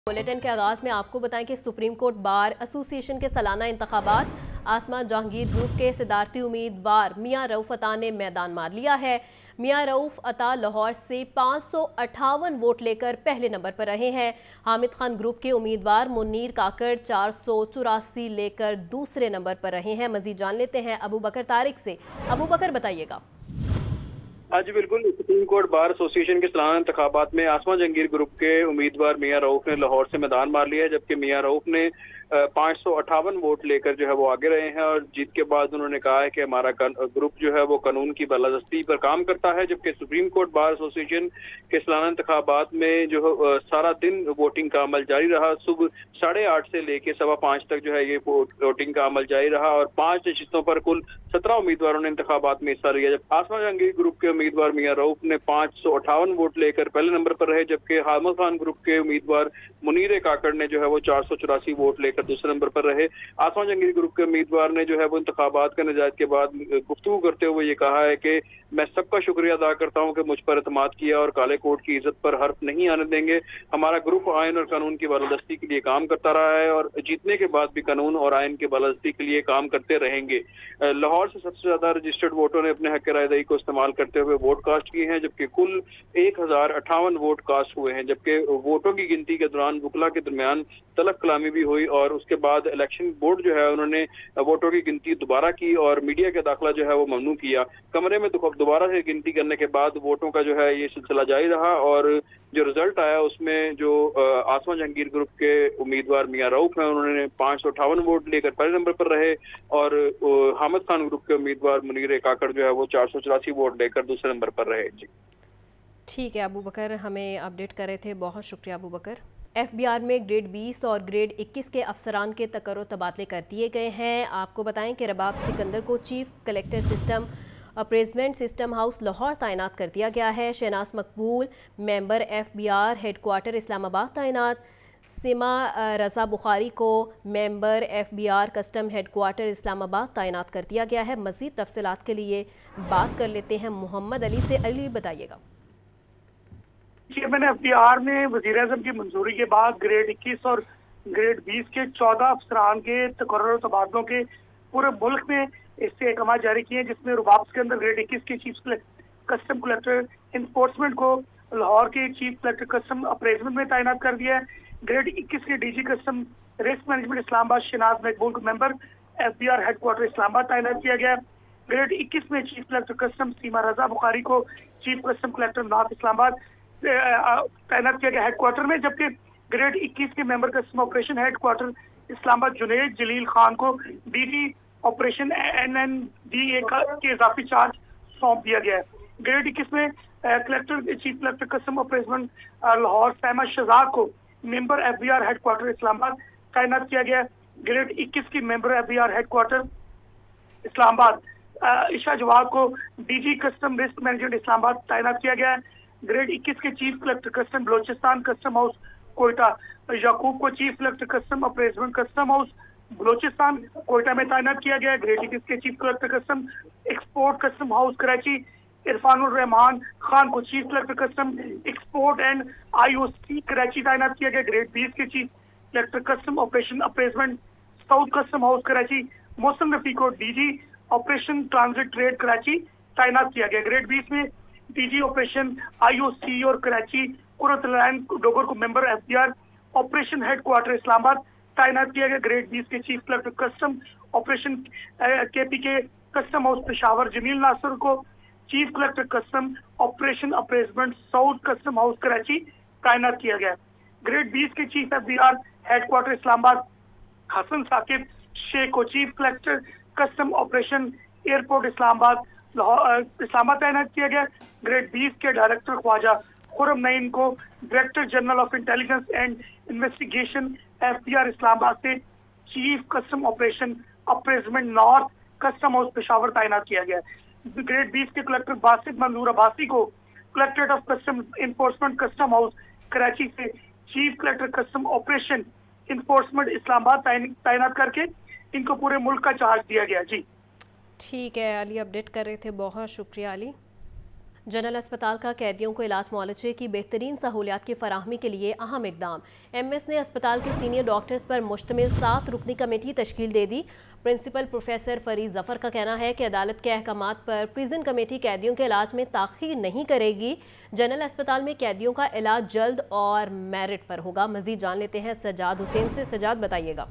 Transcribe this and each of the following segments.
Bulletin के आगाज़ में आपको बताएं कि सुप्रीम कोर्ट बार एसोसिएशन के सालाना इंतखाबात आसमा जहांगीर ग्रुप के सदारती उम्मीदवार मियां रऊफ अता ने मैदान मार लिया है। मियां रऊफ अता लाहौर से 558 वोट लेकर पहले नंबर पर रहे हैं। हामिद खान ग्रुप के उम्मीदवार मुन्नीर काकड़ 484 लेकर दूसरे नंबर पर रहे हैं। मजीद जान लेते हैं अबू बकर तारिक से। अबू बकर बताइएगा। हाँ जी बिल्कुल, सुप्रीम कोर्ट बार एसोसिएशन के सालाना इंतखाबात में आसमा जहांगीर ग्रुप के उम्मीदवार मियां रऊफ ने लाहौर से मैदान मार लिया है, जबकि मियां रऊफ ने 558 वोट लेकर जो है वो आगे रहे हैं। और जीत के बाद उन्होंने कहा है कि हमारा ग्रुप जो है वो कानून की बालादस्ती पर काम करता है। जबकि सुप्रीम कोर्ट बार एसोसिएशन के सालाना इंतखाबात में जो सारा दिन वोटिंग का अमल जारी रहा। सुबह 8:30 से लेकर 5:15 तक जो है ये वोटिंग का अमल जारी रहा और 5 नशिस्तों पर कुल 17 उम्मीदवारों ने इंतखाबात में हिस्सा लिया। जब आसमा जहांगीर ग्रुप के उम्मीदवार मियां रऊफ ने 558 वोट लेकर पहले नंबर पर रहे, जबकि हामिद खान ग्रुप के उम्मीदवार मुनीर काकड़ ने जो है वो 484 वोट लेकर दूसरे नंबर पर रहे। आसमा जहांगीर ग्रुप के उम्मीदवार ने जो है वो इंतखाबात का नजायत के बाद गुफ्तगू करते हुए ये कहा है कि मैं सबका शुक्रिया अदा करता हूं कि मुझ पर एतमाद किया और काले कोट की इज्जत पर हर्फ नहीं आने देंगे। हमारा ग्रुप आयन और कानून की बालादस्ती के लिए काम करता रहा है और जीतने के बाद भी कानून और आयन की बालादस्ती के लिए काम करते रहेंगे। लाहौर से सबसे ज्यादा रजिस्टर्ड वोटरों ने अपने हक राय दही को इस्तेमाल करते हुए वोट कास्ट किए हैं, जबकि कुल 1058 वोट कास्ट हुए हैं। जबकि वोटों की गिनती के दौरान वकला के दरमियान तलब कलामी भी हुई और उसके बाद इलेक्शन बोर्ड जो है उन्होंने वोटों की गिनती दोबारा की और मीडिया का दाखिला जो है वो ममनू किया। कमरे में दोबारा से गिनती करने के बाद वोटों का जो है ये सिलसिला जारी रहा और जो रिजल्ट आया उसमें जो आसमा जहांगीर ग्रुप के उम्मीदवार मियां रऊफ हैं उन्होंने 558 वोट लेकर पहले नंबर पर रहे और हामिद खान ग्रुप के उम्मीदवार मुनीर काकड़ जो है वो 484 वोट लेकर दूसरे नंबर पर रहे। जी ठीक है अबू बकर, हमें अपडेट कर रहे थे, बहुत शुक्रिया अबू बकर। FBR में ग्रेड 20 और ग्रेड 21 के अफसरान के तकर्रो तबादले कर दिए गए हैं। आपको बताएं कि रबाब सिकंदर को chief collector system appraisement system house Lahore तैनात कर दिया गया है। शहनाज मकबूल मेंबर FBR हेडक्वार्टर इस्लामाबाद तैनात। सिमा रज़ा बुखारी को member FBR custom headquarter Islamabad तैनात कर दिया गया है। मज़ीद तफसीलात के लिए बात कर लेते हैं मोहम्मद अली से। अली बताइएगा। चेयरमैन FBR ने वज़ीर-ए-आज़म की मंजूरी के बाद ग्रेड 21 और ग्रेड 20 के 14 अफसरान के तकर्रुर तबादलों के पूरे मुल्क में इससे अहकाम जारी किए, जिसमें रुबाब के अंदर ग्रेड 21 के चीफ कस्टम कलेक्टर इन्फोर्समेंट को लाहौर के चीफ कलेक्टर कस्टम अप्रेजमेंट में तैनात कर दिया है। ग्रेड 21 के DG custom risk management Islamabad Shahnaz Maqbool को मेंबर FBR हेडक्वार्टर इस्लामाबाद तैनात किया गया। ग्रेड 21 में chief collector custom Seema Raza Bukhari को chief custom collector north Islamabad तैनात किया गया हेडक्वार्टर में, जबकि ग्रेड 21 के member custom operation headquarter Islamabad Junaid Jalil Khan को DG ऑपरेशन NNDA के इजाफी चार्ज सौंप दिया गया है। ग्रेड 21 में chief collector custom operation Lahore Faima Shahzad को मेंबर FBR हेडक्वार्टर इस्लामाबाद तैनात किया गया। ग्रेड 21 की member FBR headquarter Islamabad Isha Jawab को DG custom risk management Islamabad तैनात किया गया है। ग्रेड 21 के chief collector custom Balochistan custom house Quetta Yaqoob को chief collector custom appraisement custom house Balochistan Quetta में तैनात किया गया। ग्रेड 21 के chief collector custom export custom house Karachi Irfanur Rehman Khan को chief collector custom export and IOC Karachi तैनात किया गया। ग्रेड 20 के chief collector custom operation appraisement south custom house Karachi Mausam Rafi को DG operation transit trade Karachi तैनात किया गया। ग्रेड 20 में DG ऑपरेशन IOC और कराची कुरतलैन डोगर को member FBR operation headquarter Islamabad तैनात किया गया। ग्रेड 20 के chief collector custom operation KPK custom house Peshawar Jamil Nasir को chief collector custom operation appraisement south custom house Karachi तैनात किया गया। ग्रेड 20 के chief FBR headquarter Islamabad Hasan Saqib Sheikh को chief collector custom operation airport Islamabad तैनात किया गया। ग्रेड 20 के डायरेक्टर ख्वाजा खुरम नईम को director general of intelligence and investigation FBR Islamabad से chief custom operation appraisement north custom house Peshawar तैनात किया गया। ग्रेड 20 के कलेक्टर बासित मंजूर अब्बासी को collectorate of custom enforcement custom house Karachi से chief collector custom operation enforcement Islamabad तैनात करके इनको पूरे मुल्क का चार्ज दिया गया। जी ठीक है अली, अपडेट कर रहे थे, बहुत शुक्रिया अली। जनरल अस्पताल का कैदियों को इलाज मुआलजे की बेहतरीन सहूलियात की फराहमी के लिए अहम इकदाम। एमएस ने अस्पताल के सीनियर डॉक्टर्स पर मुश्तमिल 7 रुकनी कमेटी तश्कील दे दी। प्रिंसिपल प्रोफेसर फरीद जफर का कहना है कि अदालत के अहकामात पर प्रिजन कमेटी कैदियों के इलाज में ताख़ीर नहीं करेगी। जनरल अस्पताल में कैदियों का इलाज जल्द और मेरिट पर होगा। मजीद जान लेते हैं सजाद हुसैन से। सजाद, बताइएगा।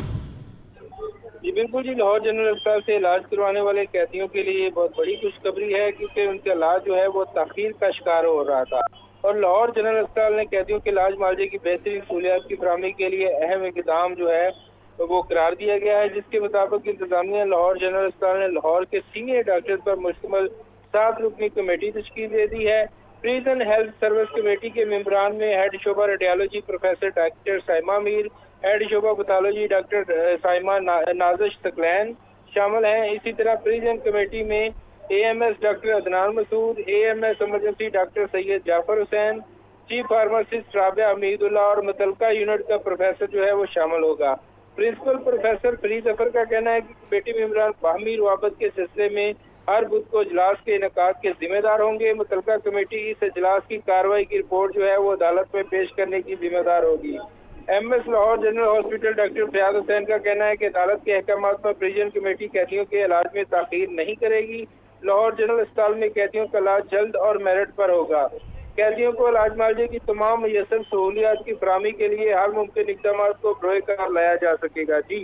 जी बिल्कुल जी, लाहौर जनरल अस्पताल से इलाज करवाने वाले कैदियों के लिए बहुत बड़ी खुशखबरी है, क्योंकि उनका इलाज जो है वो ताख़ीर का शिकार हो रहा था और लाहौर जनरल अस्पताल ने कैदियों के इलाज मुआवजे की बेहतरीन सहूलियात की फराहमी के लिए अहम इक़दाम जो है वो करार दिया गया है, जिसके मुताबिक इंतजामिया लाहौर जनरल अस्पताल ने लाहौर के सीनियर डॉक्टर्स पर मुश्तमिल 7 रुकनी कमेटी तश्कील दे दी है। प्रिजन हेल्थ सर्विस कमेटी के मेंबरान में हेड शोबा radiology professor doctor Saima Mir, head शोबा पैथोलॉजी डॉक्टर साइमा नाजिश तकलैन शामिल हैं। इसी तरह प्रिजन कमेटी में AMS doctor Adnan Masood, AMS emergency doctor Syed Jafar Hussain, chief pharmacist Rabia Hamidullah और मुतलका यूनिट का प्रोफेसर जो है वो शामिल होगा। प्रिंसिपल प्रोफेसर फरीद जफर का कहना है कि कमेटी मेंबरान बाहमी रुआबत के सिलसिले में हर बुध को इजलास के इनेकाद के जिम्मेदार होंगे। मुतलका कमेटी इस इजलास की कार्रवाई की रिपोर्ट जो है वो अदालत में पेश करने की जिम्मेदार होगी। MS Lahore general hospital doctor Fayaz Hussain का कहना है कि अदालत के अहकामात पर प्रिजन कमेटी कैदियों के इलाज में ताख़ीर नहीं करेगी। लाहौर जनरल अस्पताल में कैदियों का इलाज जल्द और मेरिट पर होगा। कैदियों को इलाज मुआवजे की तमाम मुयस्सर सहूलियात की फराहमी के लिए हर मुमकिन इक़दाम को बरोए कार लाया जा सकेगा। जी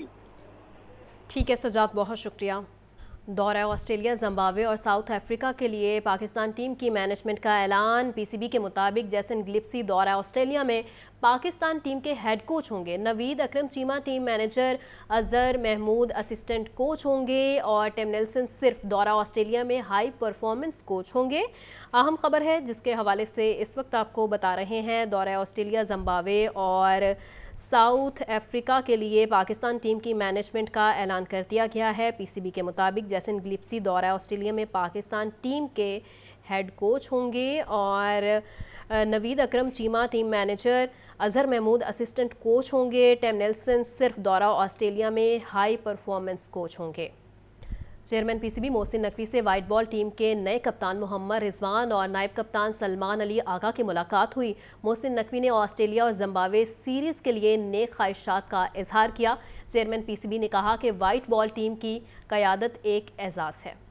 ठीक है सजाद, बहुत शुक्रिया। दौरा ऑस्ट्रेलिया, जिम्बाब्वे और साउथ अफ्रीका के लिए पाकिस्तान टीम की मैनेजमेंट का ऐलान। PCB के मुताबिक जैसन गिलिप्सी दौरा ऑस्ट्रेलिया में पाकिस्तान टीम के हेड कोच होंगे। Naveed Akram Cheema team manager, Azhar Mahmood assistant coach होंगे और टिम नेल्सन सिर्फ दौरा ऑस्ट्रेलिया में हाई परफॉर्मेंस कोच होंगे। अहम खबर है जिसके हवाले से इस वक्त आपको बता रहे हैं। दौरा ऑस्ट्रेलिया, जिम्बाब्वे और साउथ अफ्रीका के लिए पाकिस्तान टीम की मैनेजमेंट का ऐलान कर दिया गया है। PCB के मुताबिक जैसन गिलिप्सी दौरा ऑस्ट्रेलिया में पाकिस्तान टीम के हेड कोच होंगे और Naveed Akram Cheema team manager, Azhar Mahmood assistant coach होंगे। टिम नेल्सन सिर्फ दौरा ऑस्ट्रेलिया में हाई परफॉर्मेंस कोच होंगे। चेयरमैन PCB मोहसिन नकवी से वाइट बॉल टीम के नए कप्तान मोहम्मद रिजवान और नायब कप्तान सलमान अली आगा की मुलाकात हुई। मोहसिन नकवी ने ऑस्ट्रेलिया और जिम्बाब्वे सीरीज़ के लिए नेक ख्वाहिशात का इजहार किया। चेयरमैन PCB ने कहा कि वाइट बॉल टीम की क़यादत एक एजाज़ है।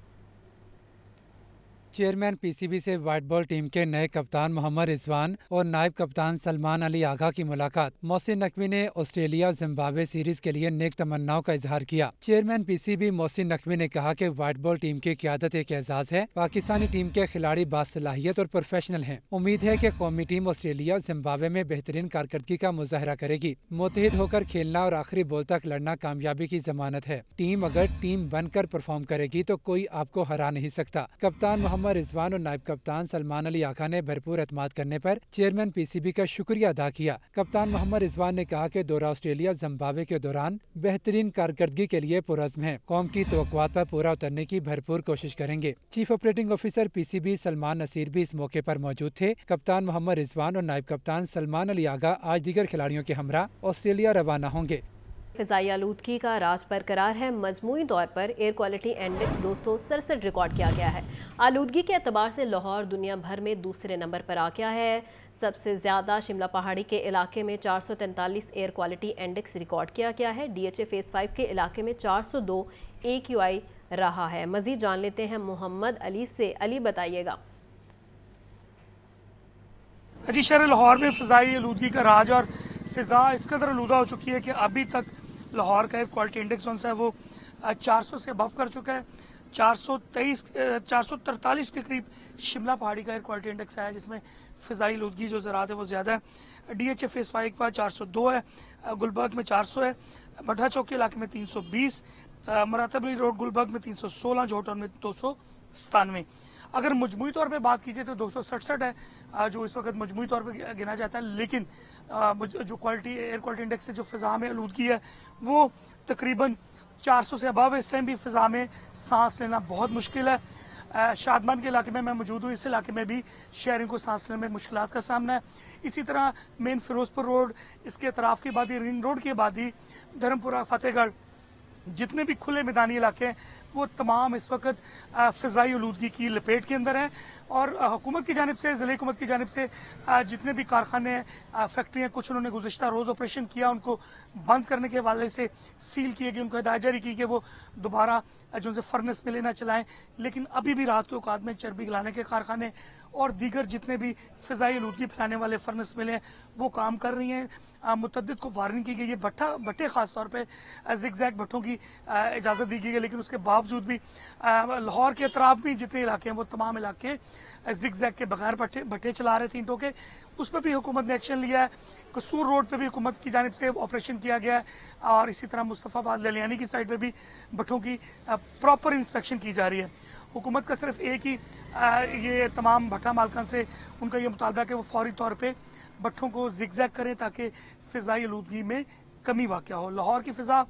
चेयरमैन PCB से वाइट बॉल टीम के नए कप्तान मोहम्मद रिजवान और नायब कप्तान सलमान अली आगा की मुलाकात। मोहसिन नकवी ने ऑस्ट्रेलिया और जिम्बाब्वे सीरीज के लिए नेक तमन्नाओं का इजहार किया। चेयरमैन PCB मोहसिन नकवी ने कहा कि वाइट बॉल टीम की क़यादत एक एजाज़ है। पाकिस्तानी टीम के खिलाड़ी बासलाहियत और प्रोफेशनल हैं। उम्मीद है कि कौमी टीम ऑस्ट्रेलिया और जिम्बाब्वे में बेहतरीन कारकर्दगी का मुजाहरा करेगी। मुत्तहिद होकर खेलना और आखिरी बॉल तक लड़ना कामयाबी की जमानत है। टीम अगर टीम बनकर परफॉर्म करेगी तो कोई आपको हरा नहीं सकता। कप्तान मोहम्मद रिजवान और नायब कप्तान सलमान अली आगा ने भरपूर एतमाद करने पर चेयरमैन PCB का शुक्रिया अदा किया। कप्तान मोहम्मद रिजवान ने कहा कि दौरा ऑस्ट्रेलिया जिम्बाब्वे के दौरान बेहतरीन कारकर्दगी के लिए पुरज़्म है। कौम की तवक्कुआत पर पूरा उतरने की भरपूर कोशिश करेंगे। Chief operating officer PCB Salman Naseer भी इस मौके पर मौजूद थे। कप्तान मोहम्मद रिजवान और नायब कप्तान सलमान अली आगा आज दीगर खिलाड़ियों के हमरा ऑस्ट्रेलिया रवाना होंगे। फ़िज़ाई आलूदगी का राज बरकरार है। मजमूई तौर पर एयर क्वालिटी इंडेक्स 267 रिकॉर्ड किया गया है। आलूदगी के एतबार से लाहौर दुनिया भर में दूसरे नंबर पर आ गया है। सबसे ज़्यादा शिमला पहाड़ी के इलाके में 443 एयर क्वालिटी इंडेक्स रिकॉर्ड किया गया है। DHA फेज़ 5 के इलाके में 402 AQI रहा है। मज़ीद जान लेते हैं मोहम्मद अली से। अली, बताइएगा। जी, शहर लाहौर में फ़िज़ाई आलूदगी का राज और फ़िज़ा इस कदर आलूदा हो चुकी है कि अभी तक लाहौर का एयर क्वालिटी इंडेक्स जो है वो 400 से अबव कर चुका है। 443 के करीब शिमला पहाड़ी का एयर क्वालिटी इंडेक्स है, जिसमें फ़िज़ाई आलूदगी जो ज़रात है वो ज़्यादा है। DHA फेज़ 5 का 402 है, गुलबर्ग में 400 है, भट्टा चौक के इलाके में 320, मरातबली रोड गुलबर्ग में 316, जोहटन में 297। अगर मजमूई तौर पे बात कीजिए तो 267 है जो इस वक्त मजमूई तौर पे गिना जाता है। लेकिन जो एयर क्वालिटी इंडेक्स से जो फ़िज़ा में आलूदगी है वो तकरीबन 400 से अबव। इस टाइम भी फ़िज़ा में सांस लेना बहुत मुश्किल है। शादमान के इलाके में मैं मौजूद हूँ। इस इलाके में भी शहरों को सांस लेने में मुश्किलात का सामना है। इसी तरह मेन फिरोजपुर रोड, इसके अतराफ की आबादी, रिंग रोड की आबादी, धर्मपुरा, फतेहगढ़, जितने भी खुले मैदानी इलाके हैं वो तमाम इस वक्त फ़िज़ाई आलूदगी की लपेट के अंदर हैं। और हुकूमत की जानिब से, ज़िले हुकूमत की जानिब से जितने भी कारखाने हैं, फैक्ट्रियाँ, कुछ उन्होंने गुज़िश्ता रोज़ ऑपरेशन किया, उनको बंद करने के हवाले से सील किए गए, उनको हिदायत जारी की कि वो दोबारा जो उनसे फर्नेस में लेना चलाएँ। लेकिन अभी भी रात के औकात में चर्बी गलाने के कारखाने और दीगर जितने भी फ़िज़ाई आलूदगी फैलाने वाले फर्नेस मिले हैं वो काम कर रही हैं। मुतद्दिद को वार्निंग की गई है, भट्टे ख़ास तौर पे ज़िगज़ैग भट्टों की इजाज़त दी गई है, लेकिन उसके बावजूद भी लाहौर के अतराफ भी जितने इलाके हैं वो तमाम इलाके ज़िगज़ैग के बगैर भट्टे चला रहे थे ईंटों के। उस पर भी हुकूमत ने एक्शन लिया है। कसूर रोड पे भी हुकूमत की जानिब से ऑपरेशन किया गया है और इसी तरह मुस्तफ़ाबाद ललियानी की साइड पे भी भट्टों की प्रॉपर इंस्पेक्शन की जा रही है। हुकूमत का सिर्फ एक ही ये तमाम भट्टा मालकान से उनका ये मुतालबा है कि वो फौरी तौर पे भट्टों को ज़िगज़ैग करें ताकि फ़िज़ाई आलूदगी में कमी वाक़या हो। लाहौर की फ़िज़ा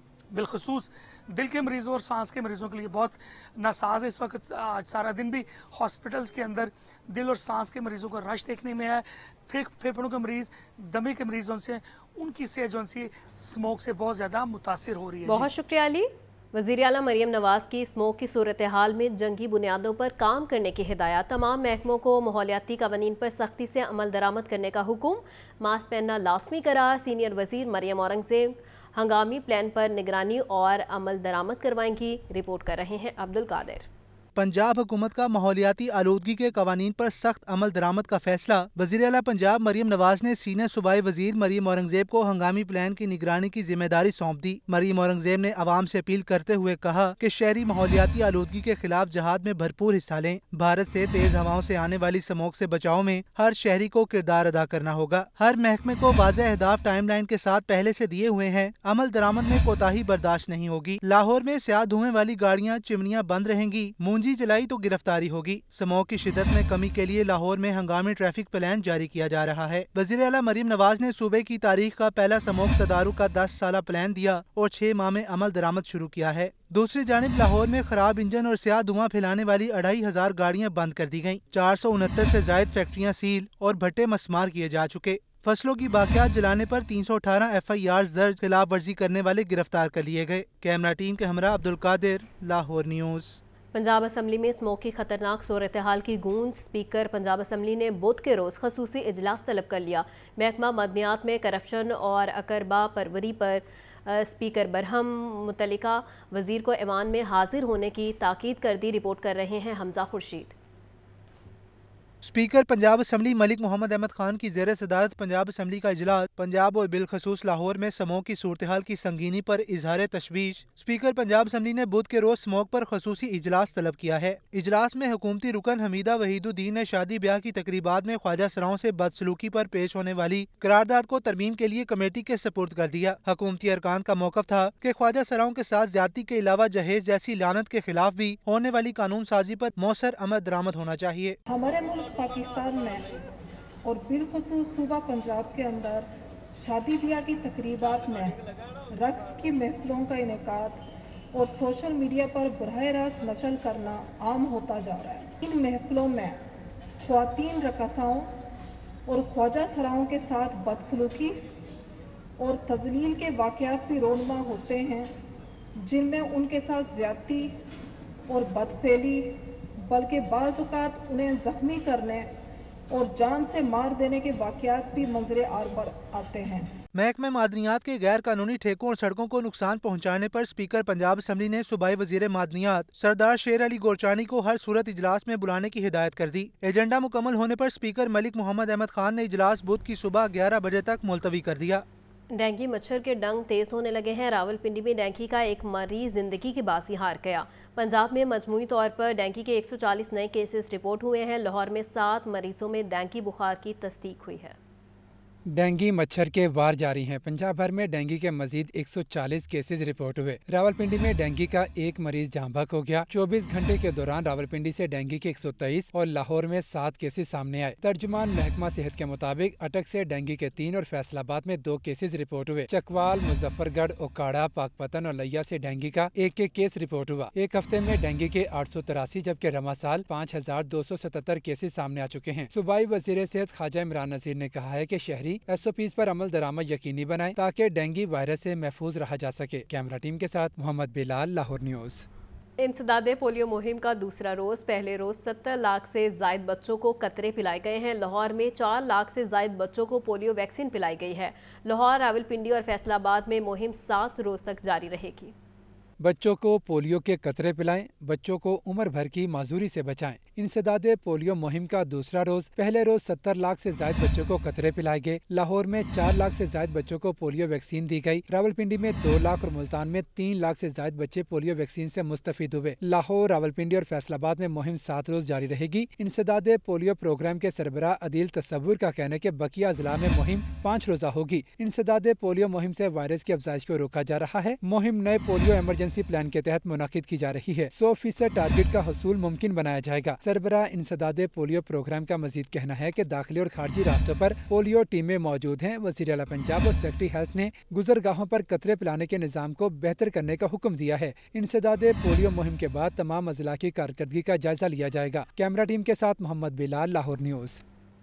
बिलखसूस दिल के मरीज़ों और सांस के मरीज़ों के लिए बहुत नासाज है। इस वक्त आज सारा दिन भी हॉस्पिटल्स के अंदर दिल और सांस के मरीज़ों का रश देखने में है। फेफड़ों के मरीज़, दमे के मरीज़ उनसे उनकी सेहत जो उनसी स्मोक से बहुत ज़्यादा मुतासिर हो रही है। बहुत शुक्रिया अली। वज़ीर आला मरियम नवाज़ की स्मोक की सूरत हाल में जंगी बुनियादों पर काम करने की हिदायत। तमाम महकमों को माहौलियाती कवानीन पर सख्ती से अमल दरामद करने का हुक्म। मास्क पहनना लाजमी करार। सीनियर वज़ीर मरियम औरंगज़ेब हंगामी प्लान पर निगरानी और अमल दरामद करवाएंगी। रिपोर्ट कर रहे हैं अब्दुल कादिर। पंजाब हुकूमत का माहौलियाती आलूदगी के कवानीन पर सख्त अमल दरामद का फैसला। वज़ीर आला पंजाब मरियम नवाज ने सीनियर सूबाई वज़ीर मरियम औरंगज़ेब को हंगामी प्लान की निगरानी की जिम्मेदारी सौंप दी। मरियम औरंगज़ेब ने आवाम से अपील करते हुए कहा कि शहरी माहौलियाती आलूदगी के खिलाफ जहाद में भरपूर हिस्सा लें। भारत से तेज हवाओं से आने वाली स्मोक से बचाव में हर शहरी को किरदार अदा करना होगा। हर महकमे को वाज़ेह अहदाफ टाइम लाइन के साथ पहले से दिए हुए हैं। अमल दरामद में कोताही बर्दाश्त नहीं होगी। लाहौर में स्याह धुएं वाली गाड़ियाँ, चिमनियाँ बंद रहेंगी। मुंजी जलाई तो गिरफ्तारी होगी। स्मोक की शिद्दत में कमी के लिए लाहौर में हंगामी ट्रैफिक प्लान जारी किया जा रहा है। वज़ीर आला मरियम नवाज ने सूबे की तारीख का पहला स्मोक तदारुक का 10 साला प्लान दिया और 6 माह में अमल दरामद शुरू किया है। दूसरी जानिब लाहौर में खराब इंजन और स्याह धुआं फैलाने वाली 2500 गाड़ियाँ बंद कर दी गयी। 469 से जायद फैक्ट्रियाँ सील और भट्टे मस्मार किए जा चुके। फसलों की बाकियात जलाने पर 318 FIRs दर्ज, खिलाफ वर्जी करने वाले गिरफ्तार कर लिए गए। कैमरा टीम के हमरा अब्दुल कादिर, लाहौर न्यूज़। पंजाब असम्बली में स्मोक की खतरनाक सूरत हाल की गूंज। स्पीकर पंजाब असम्बली ने बुध के रोज़ खसूसी इजलास तलब कर लिया। महकमा मदनियात में करप्शन और अकरबा परवरी पर स्पीकर बरहम मुतल्लिका वज़ीर को ऐवान में हाजिर होने की ताकीद कर दी। रिपोर्ट कर रहे हैं हमजा खुर्शीद। स्पीकर पंजाब असम्बली मलिक मोहम्मद अहमद खान की ज़ेर सदारत पंजाब असम्बली का इजलास पंजाब और बिलखसूस लाहौर में स्मोक की सूरत हाल की संगीनी पर इजहार तशवीश। स्पीकर पंजाब असम्बली ने बुध के रोज स्मोक पर खसूसी इजलास तलब किया है। इजलास में हुकूमती रुकन हमीदा वहीदुद्दीन ने शादी ब्याह की तकरीबात में ख्वाजा सराओं से बदसलूकी पर पेश होने वाली करारदाद को तरमीम के लिए कमेटी के सपुर्द कर दिया। हुकूमती अरकान का मौक़िफ़ था कि ख्वाजा सराओं के साथ ज्यादती के अलावा जहेज जैसी लानत के खिलाफ भी होने वाली कानून साजी पर मौसर अमल दरामद होना चाहिए। हमारे मुल्क पाकिस्तान में और बिलखसूस सूबा पंजाब के अंदर शादी ब्याह की तकरीबात में रक्स की महफिलों का इनेकाद और सोशल मीडिया पर बराह रास्त नशर करना आम होता जा रहा है। इन महफिलों में ख्वातीन रक़साओं और ख्वाजा सराओं के साथ बदसलूकी और तज़लील के वाक़यात भी रोनमा होते हैं, जिनमें उनके साथ ज़्यादती और बदफेली बल्कि बाज़ औक़ात उन्हें ज़ख्मी करने और जान से मार देने के वाक़यात भी मंजरे आर पर आते हैं। महकमे मादनियात के गैर कानूनी ठेकों और सड़कों को नुकसान पहुँचाने पर स्पीकर पंजाब असम्बली ने सूबाई वज़ीर मादनियात सरदार शेर अली गोरचानी को हर सूरत इजलास में बुलाने की हिदायत कर दी। एजेंडा मुकम्मल होने पर स्पीकर मलिक मोहम्मद अहमद खान ने इजलास बुध की सुबह 11 बजे तक मुलतवी कर दिया। डेंगू मच्छर के डंग तेज होने लगे हैं। रावलपिंडी में डेंगू का एक मरीज जिंदगी की बासी हार गया। पंजाब में मजमूई तौर पर डेंगू के 140 नए केसेस रिपोर्ट हुए हैं। लाहौर में 7 मरीजों में डेंगू बुखार की तस्दीक हुई है। डेंगू मच्छर के वार जारी हैं। पंजाब भर में डेंगू के मजीद 140 केसेस रिपोर्ट हुए। रावलपिंडी में डेंगू का एक मरीज जहां बहक हो गया। 24 घंटे के दौरान रावलपिंडी से डेंगू के 123 और लाहौर में 7 केसेस सामने आए। तर्जुमान महकमा सेहत के मुताबिक अटक से डेंगू के 3 और फैसलाबाद में 2 केसेस रिपोर्ट हुए। चकवाल, मुजफ्फरगढ़, ओकाड़ा, पाकपतन और लिया से डेंगू का एक केस रिपोर्ट हुआ। एक हफ्ते में डेंगू के 883 जबकि रमासाल 5277 केसेस सामने आ चुके हैं। सूबाई वजीर सेहत ख्वाजा इमरान नज़ीर ने कहा है कि शहरी बुनियादी SOPs पर अमल दरामद यकीनी बनाएं ताकि डेंगू वायरस से महफूज रहा जा सके। कैमरा टीम के साथ मोहम्मद बिलाल, लाहौर न्यूज़। इंसदादे पोलियो मुहिम का दूसरा रोज़, पहले रोज़ 70 लाख से जायद बच्चों को कतरे पिलाए गए हैं। लाहौर में 4 लाख से जायद बच्चों को पोलियो वैक्सीन पिलाई गई है। लाहौर, रावलपिंडी और फैसलाबाद में मुहिम 7 रोज़ तक जारी रहेगी। बच्चों को पोलियो के कतरे पिलाएं, बच्चों को उम्र भर की माजूरी से बचाएं। इंसदादे पोलियो मुहिम का दूसरा रोज, पहले रोज 70 लाख से ज्यादा बच्चों को कतरे पिलाए गए। लाहौर में 4 लाख से ज्यादा बच्चों को पोलियो वैक्सीन दी गई। रावलपिंडी में 2 लाख और मुल्तान में 3 लाख से ज्यादा बच्चे पोलियो वैक्सीन से मुस्तफीद हुए। लाहौर, रावलपिंडी और फैसलाबाद में मुहिम 7 रोज जारी रहेगी। इंसदादे पोलियो प्रोग्राम के सरबराह अदील तस्वुर का कहना है कि बकिया अजला में मुहिम 5 रोजा होगी। इंसदादे पोलियो मुहिम से वायरस की अफजाइश को रोका जा रहा है। मुहिम नए पोलियो इमरजेंसी प्लान के तहत मुनाकिद की जा रही है। 100% टारगेट का हसूल मुमकिन बनाया जाएगा। सरबराह इंसदादे पोलियो प्रोग्राम का मजीद कहना है कि दाखिली और खारजी रास्तों पर पोलियो टीमें मौजूद हैं। वज़ीर आला पंजाब और सेक्रेटरी हेल्थ ने गुजरगाहों पर कतरे पिलाने के निज़ाम को बेहतर करने का हुक्म दिया है। इंसदादे पोलियो मुहिम के बाद तमाम अजला की कारकर्दगी का जायजा लिया जाएगा। कैमरा टीम के साथ मोहम्मद बिलाल, लाहौर न्यूज़।